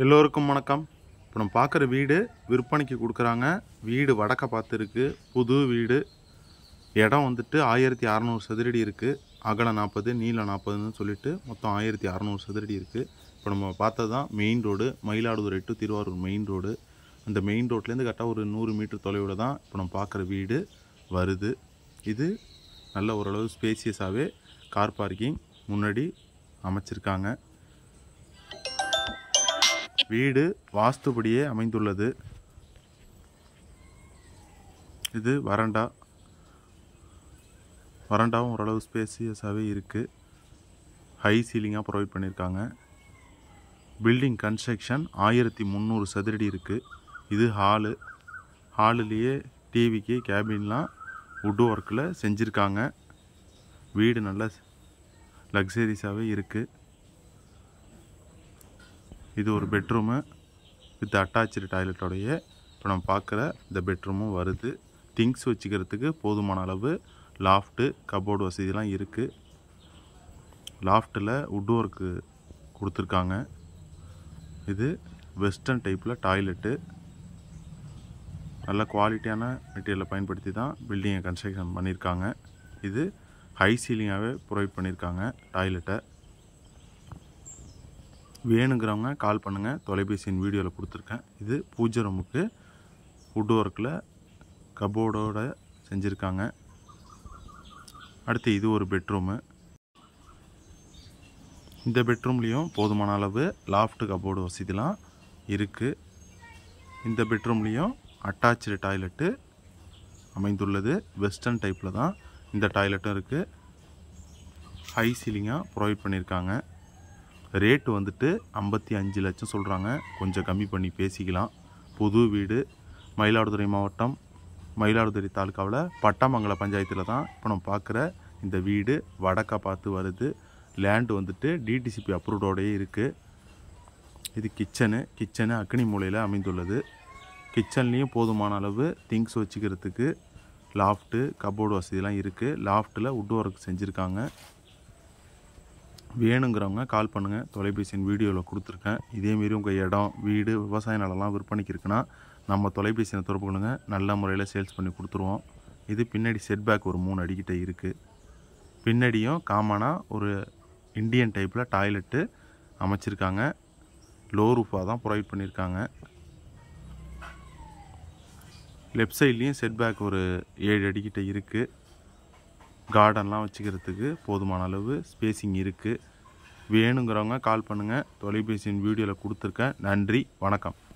எல்லோருக்கும் வணக்கம். இப்போ நம்ம பார்க்குற வீடு விற்பனைக்கு கொடுக்குறாங்க. வீடு வடக்க பார்த்து இருக்குது. புது வீடு. இடம் வந்துட்டு 1600 சதுரடி இருக்குது. அகலம் 40, நீளம் 40ன்னு சொல்லிட்டு மொத்தம் 1600 சதுரடி இருக்குது. இப்போ நம்ம பார்த்தது தான் main road, Mayiladuthurai to Thiruvarur main road. அந்த மெயின் ரோட்லேருந்து கரெக்டாக ஒரு 100 மீட்டர் தொலைவில் தான் இப்போ நம்ம பார்க்குற வீடு வருது. இது நல்ல ஓரளவு ஸ்பேசியஸாகவே கார் பார்க்கிங் முன்னாடி அமைச்சிருக்காங்க. வீடு வாஸ்துபடியே அமைந்துள்ளது. இது வராண்டாவும் ஓரளவு ஸ்பேசியஸாகவே இருக்குது. ஹை சீலிங்காக ப்ரொவைட் பண்ணியிருக்காங்க. பில்டிங் கன்ஸ்ட்ரக்ஷன் 1300 சதுரடி இருக்குது. இது ஹாலுலேயே டிவிக்கு கேபின்லாம் வுட் ஒர்க்கில் செஞ்சுருக்காங்க. வீடு நல்ல லக்ஸரிஸாகவே இருக்குது. இது ஒரு பெட்ரூமு வித் அட்டாச்சு டாய்லெட்டோடைய இப்போ நம்ம பார்க்குற இந்த பெட்ரூமும் வருது. திங்ஸ் வச்சுக்கிறதுக்கு போதுமான அளவு லாஃப்ட்டு, கபோர்டு வசதிலாம் இருக்குது. லாஃப்ட்டில் வுட் ஒர்க்கு கொடுத்துருக்காங்க. இது வெஸ்டர்ன் டைப்பில் டாய்லெட்டு. நல்ல குவாலிட்டியான மெட்டீரியலை பயன்படுத்தி தான் பில்டிங்கை கன்ஸ்ட்ரக்ஷன் பண்ணியிருக்காங்க. இது ஹை சீலிங்காகவே ப்ரொவைட் பண்ணியிருக்காங்க டாய்லெட்டை. வேணுங்கிறவங்க கால் பண்ணுங்கள். தொலைபேசியின் வீடியோவில் கொடுத்துருக்கேன். இது பூஜை ரூமுக்கு வுட் ஒர்க்கில் கபோர்டோடு செஞ்சுருக்காங்க. அடுத்து இது ஒரு பெட்ரூமு. இந்த பெட்ரூம்லேயும் போதுமான அளவு லாஃப்ட் கபோர்டு வசதிலாம் இருக்குது. இந்த பெட்ரூம்லேயும் அட்டாச்சு டாய்லெட்டு அமைந்துள்ளது. வெஸ்டர்ன் டைப்பில் தான் இந்த டாய்லெட்டும் இருக்குது. ஹை சீலிங்காக ப்ரொவைட் பண்ணியிருக்காங்க. ரேட்டு வந்துட்டு 55 லட்சம் சொல்கிறாங்க. கொஞ்சம் கம்மி பண்ணி பேசிக்கலாம். புது வீடு. மயிலாடுதுறை மாவட்டம், மயிலாடுதுறை தாலுக்காவில் பட்டாமங்கலம் பஞ்சாயத்தில் தான் இப்போ நம்ம பார்க்குற இந்த வீடு வடக்கா பார்த்து வருது. லேண்டு வந்துட்டு டிடிசிபி அப்ரூவ்டோடையே இருக்குது. இது கிச்சனு அக்னி மூலையில் அமைந்துள்ளது. கிச்சன்லேயும் போதுமான அளவு திங்ஸ் வச்சுக்கிறதுக்கு லாஃப்ட்டு, கபோர்டு வசதிலாம் இருக்குது. லாஃப்ட்டில் வுட் ஒர்க் செஞ்சுருக்காங்க. வேணுங்கிறவங்க கால் பண்ணுங்கள். தொலைபேசியின் வீடியோவில் கொடுத்துருக்கேன். இதேமாரி உங்கள் இடம், வீடு, விவசாய நிலம்லாம் விற்பனைக்கு இருக்குன்னா நம்ம தொலைபேசியை தொடர்பு பண்ணுங்கள். நல்ல முறையில் சேல்ஸ் பண்ணி கொடுத்துருவோம். இது பின்னாடி செட்பேக் ஒரு 3 அடிக்கிட்ட இருக்குது. பின்னாடியும் காமனாக ஒரு இந்தியன் டைப்பில் டாய்லெட்டு அமைச்சிருக்காங்க. லோ ரூஃபாக தான் ப்ரொவைட் பண்ணியிருக்காங்க. லெஃப்ட் சைட்லேயும் செட்பேக் ஒரு 7 அடிக்கிட்ட இருக்குது. கார்டன்லாம் வச்சுக்கிறதுக்கு போதுமான அளவு ஸ்பேசிங் இருக்குது. வேணுங்கிறவங்க கால் பண்ணுங்கள். தொலைபேசியின் வீடியோவில் கொடுத்துருக்கேன். நன்றி, வணக்கம்.